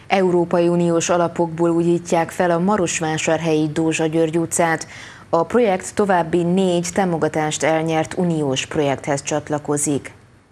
Európai Uniós alapokból újítják fel a marosvásárhelyi Dózsa György utcát. A projekt további 4 támogatást elnyert uniós projekthez csatlakozik.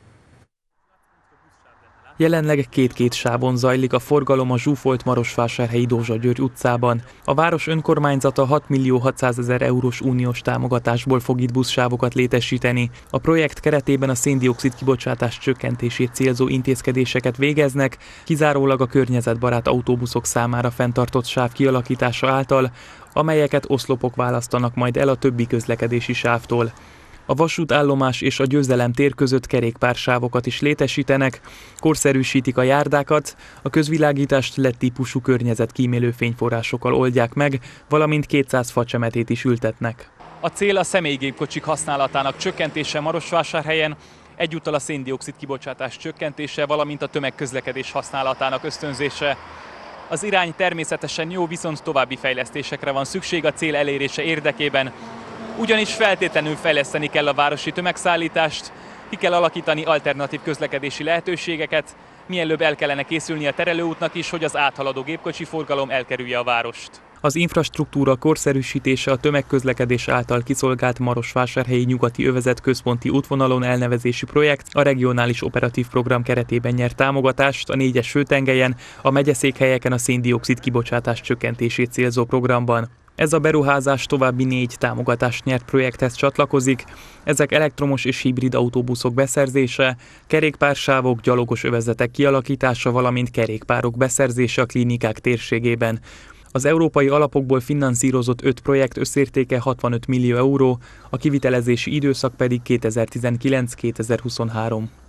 Jelenleg két sávon zajlik a forgalom a zsúfolt marosvásárhelyi Dózsa György utcában. A város önkormányzata 6 600 000 eurós uniós támogatásból fog itt buszsávokat létesíteni. A projekt keretében a szén-dioxid kibocsátás csökkentését célzó intézkedéseket végeznek, kizárólag a környezetbarát autóbuszok számára fenntartott sáv kialakítása által, amelyeket oszlopok választanak majd el a többi közlekedési sávtól. A vasútállomás és a Győzelem tér között kerékpársávokat is létesítenek, korszerűsítik a járdákat, a közvilágítást LED-típusú környezetkímélő fényforrásokkal oldják meg, valamint 200 facsemetét is ültetnek. A cél a személygépkocsik használatának csökkentése Marosvásárhelyen, egyúttal a szén-dioxid kibocsátás csökkentése, valamint a tömegközlekedés használatának ösztönzése. Az irány természetesen jó, viszont további fejlesztésekre van szükség a cél elérése érdekében. Ugyanis feltétlenül fejleszteni kell a városi tömegszállítást, ki kell alakítani alternatív közlekedési lehetőségeket, mielőbb el kellene készülni a terelőútnak is, hogy az áthaladó gépkocsi forgalom elkerülje a várost. Az infrastruktúra korszerűsítése a tömegközlekedés által kiszolgált Marosvásárhelyi nyugati övezet központi útvonalon elnevezési projekt a regionális operatív program keretében nyert támogatást a 4-es főtengelyen, a megyeszékhelyeken a szén-dioxid kibocsátás csökkentését célzó programban. Ez a beruházás további 4 támogatást nyert projekthez csatlakozik, ezek elektromos és hibrid autóbuszok beszerzése, kerékpársávok, gyalogos övezetek kialakítása, valamint kerékpárok beszerzése a klinikák térségében. Az európai alapokból finanszírozott 5 projekt összértéke 65 millió euró, a kivitelezési időszak pedig 2019-2023.